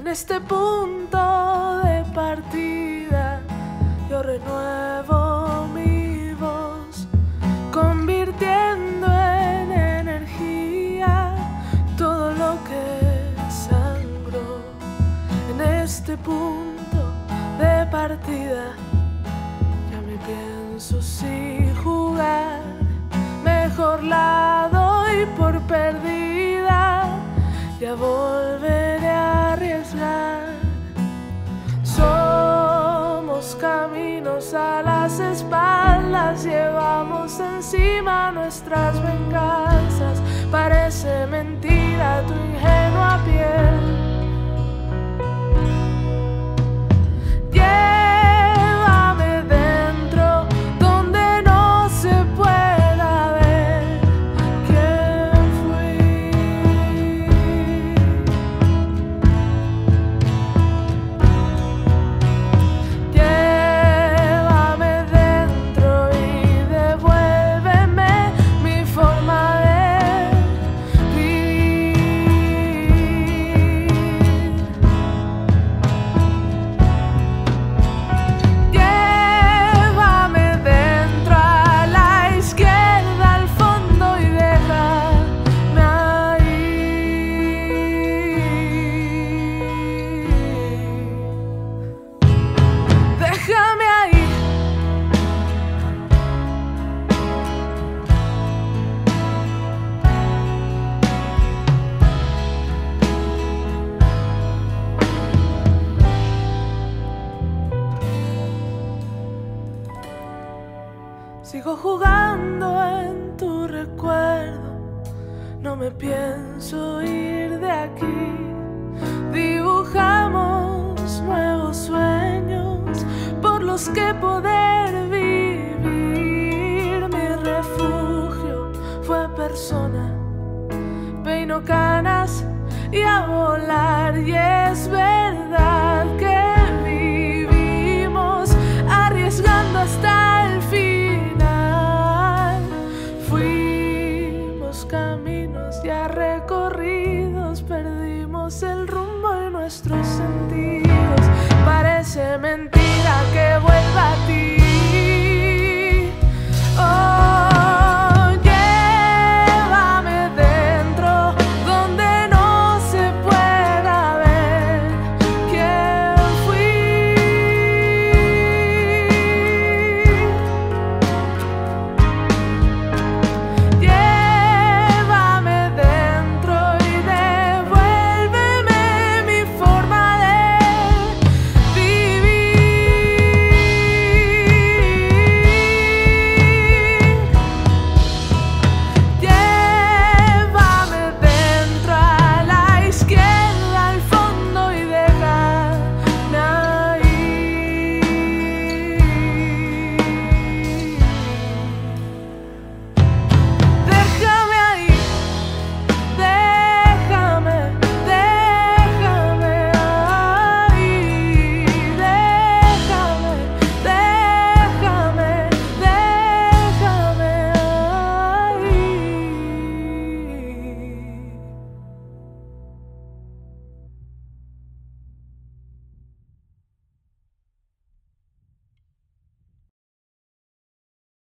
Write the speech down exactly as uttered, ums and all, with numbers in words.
En este punto de partida yo renuevo mi voz, convirtiendo en energía todo lo que sangró. En este punto de partida ya me pienso si jugar, mejor la doy por perdida, ya volveré a arriesgar. Somos caminos a las espaldas, llevamos encima nuestras venganzas. Parece mentira tu ingenua piel. Llévame dentro donde no se pueda ver quién fui. Llévame dentro y devuélveme mi forma de vivir. Llévame dentro a la izquierda, al fondo y déjame ahí. Déjame ahí. Sigo jugando en tu recuerdo, no me pienso ir de aquí. Dibujamos nuevos sueños por los que poder vivir. Mi refugio fue persona, peino canas y a volar. Y es verdad que vivimos arriesgando hasta el final. Fuimos caminos ya recorridos, perdimos el rumbo y nuestros sentidos. Parece mentira